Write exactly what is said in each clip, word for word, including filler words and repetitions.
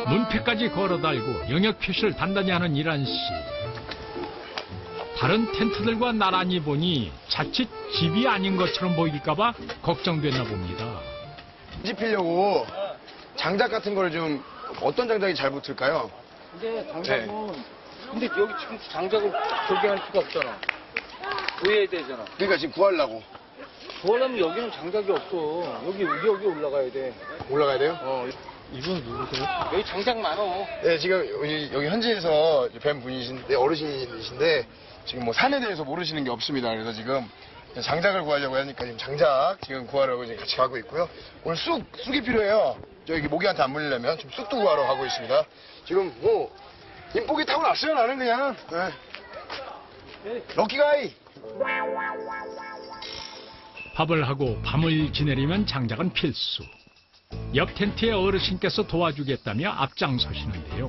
문패까지 걸어달고 영역 표시를 단단히 하는 이란 씨. 다른 텐트들과 나란히 보니 자칫 집이 아닌 것처럼 보일까봐 걱정됐나 봅니다. 집히려고 장작 같은 걸 좀 어떤 장작이 잘 붙을까요? 근데 장작은 네. 근데 여기 지금 장작을 조개할 수가 없잖아. 구해야 되잖아. 그러니까 지금 구하려고. 구하려면 여기는 장작이 없어. 여기 여기 여기 올라가야 돼. 올라가야 돼요? 어. 이분 누구세요? 여기 장작 많어. 네, 지금 여기, 여기 현지에서 뵌 분이신데, 어르신이신데, 지금 뭐 산에 대해서 모르시는 게 없습니다. 그래서 지금 장작을 구하려고 하니까 지금 장작 지금 구하려고 지금 같이 가고 있고요. 오늘 쑥, 쑥이 필요해요. 저기 모기한테 안 물리려면 좀 쑥도 구하러 가고 있습니다. 지금 뭐, 인복이 타고 났어요, 나는 그냥. 네. 럭키가이! 밥을 하고 밤을 지내려면 장작은 필수. 옆 텐트의 어르신께서 도와주겠다며 앞장서시는데요.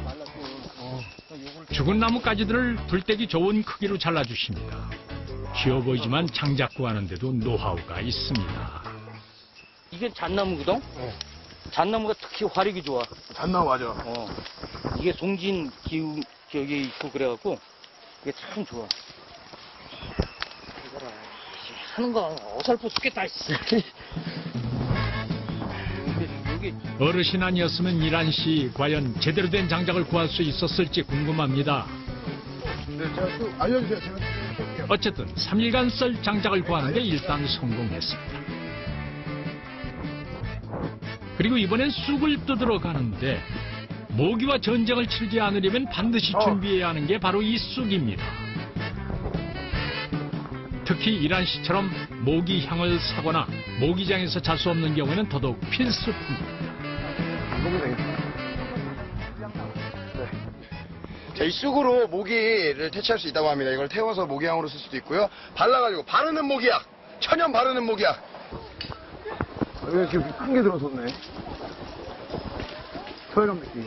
죽은 나무가지들을 불떼기 좋은 크기로 잘라주십니다. 쉬워 보이지만 장작 구하는데도 노하우가 있습니다. 이게 잣나무거든? 네. 잣나무가 특히 화력이 좋아. 잣나무 맞아. 어. 이게 송진 기후 기억이 있고 그래갖고 이게 참 좋아. 이거라. 하는 거 어설퍼 죽겠다. 어르신 아니었으면 이란 씨 과연 제대로 된 장작을 구할 수 있었을지 궁금합니다. 네, 제가 또 알려주세요. 제가 해볼게요. 어쨌든 삼 일간 썰 장작을 구하는데 일단 성공했습니다. 그리고 이번엔 쑥을 뜯으러 가는데 모기와 전쟁을 치르지 않으려면 반드시 준비해야 하는 게 바로 이 쑥입니다. 특히 이란 씨처럼 모기 향을 사거나 모기장에서 잘 수 없는 경우에는 더더욱 필수품입니다. 네. 자, 이 쑥으로 모기를 퇴치할 수 있다고 합니다. 이걸 태워서 모기향으로 쓸 수도 있고요. 발라가지고 바르는 모기약, 천연 바르는 모기약. 여기 지금 큰 게 들어섰네. 소외감 느끼.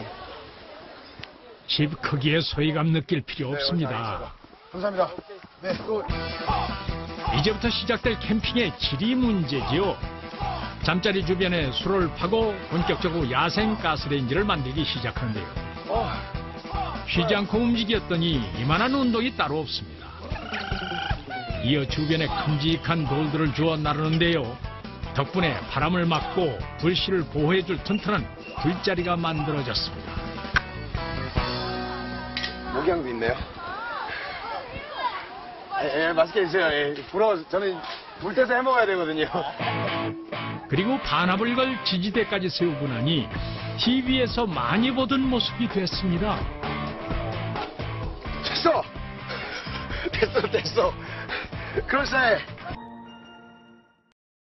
집 크기에 소외감 느낄 필요 없습니다. 감사합니다. 네, 또. 이제부터 시작될 캠핑의 질이 문제지요. 잠자리 주변에 수로를 파고 본격적으로 야생 가스레인지를 만들기 시작하는데요. 쉬지 않고 움직였더니 이만한 운동이 따로 없습니다. 이어 주변에 큼직한 돌들을 주워 나르는데요. 덕분에 바람을 막고 불씨를 보호해줄 튼튼한 불자리가 만들어졌습니다. 모기향도 있네요. 예, 예, 맛있게 드세요. 예. 부러워서 저는 불 떼서 해 먹어야 되거든요. 그리고 반합을 걸 지지대까지 세우고 나니 티비에서 많이 보던 모습이 됐습니다. 됐어! 됐어, 됐어. 그럴싸해.